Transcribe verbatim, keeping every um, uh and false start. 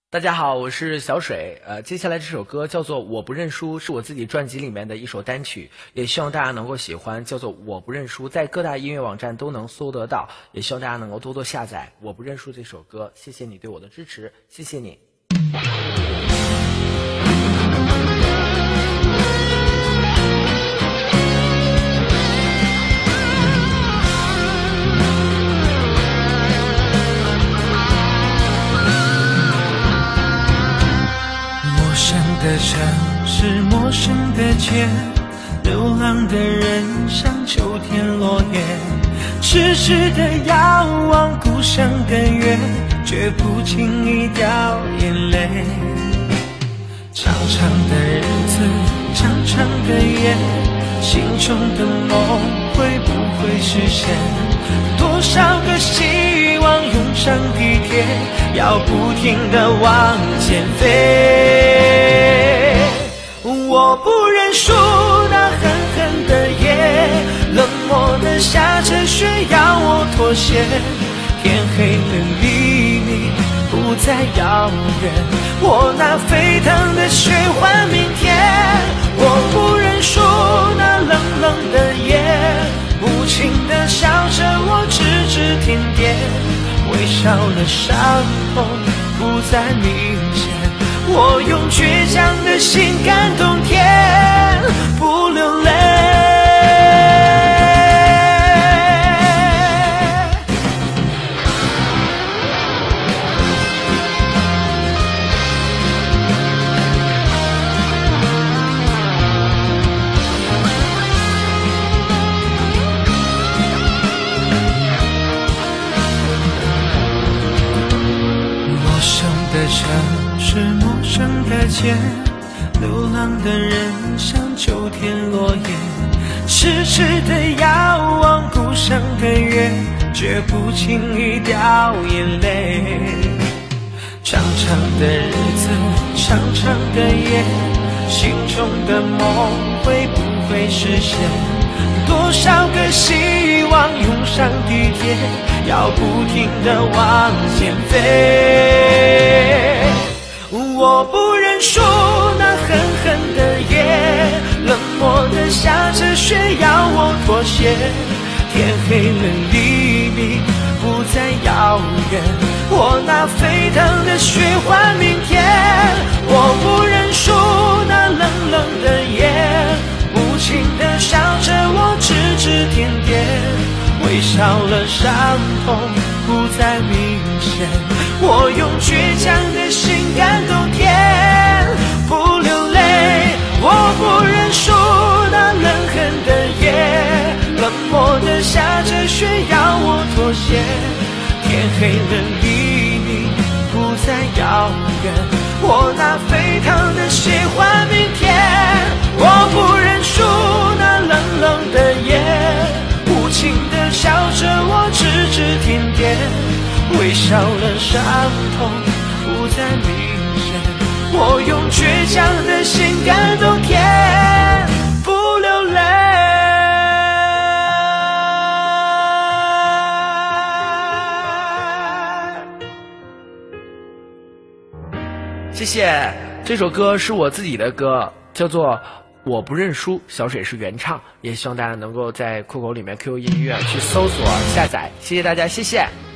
大家好，我是小水。呃，接下来这首歌叫做《我不认输》，是我自己专辑里面的一首单曲，也希望大家能够喜欢。叫做《我不认输》，在各大音乐网站都能搜得到，也希望大家能够多多下载《我不认输》这首歌。谢谢你对我的支持，谢谢你。 的城市，陌生的街，流浪的人像秋天落叶，痴痴的遥望故乡的月，却不经意掉眼泪。长长的日子，长长的夜，心中的梦会不会实现？多少个希望涌上地铁，要不停地往前飞。我不认输，那狠狠的夜，冷漠的下着雪，要我妥协。天黑了，黎明不再遥远，我拿沸腾的血换明天。我不认输，那冷冷的夜，无情的笑着我指指点点，微笑的伤痛不再明显。我用倔强的心感动天，不流泪。陌生的城市，陌生的街，流浪的人像秋天落叶，痴痴的遥望故乡的月，绝不轻易掉眼泪。长长的日子，长长的夜，心中的梦会不会实现？多少个希望涌上地铁，要不停地往前飞。我不认输，那狠狠的夜，冷漠的下着雪，要我妥协。天黑了，黎明不再遥远，我拿沸腾的血换明天。我不认输，那冷冷的夜，无情的笑着我指指点点，微笑了伤痛不再明显。我用倔强的心感动天，不流泪。我不认输，那冷狠的夜，冷漠的下着雪，要我妥协。天黑了，黎明不再遥远，我拿沸腾的血换明天。我不认输，那冷冷的夜，无情的笑着我指指点点，微笑了伤痛不再明显。我用倔强的心感动天，不流泪。 谢谢。这首歌是我自己的歌，叫做《我不认输》，小水是原唱，也希望大家能够在酷狗里面 Q Q 音乐去搜索下载。谢谢大家，谢谢。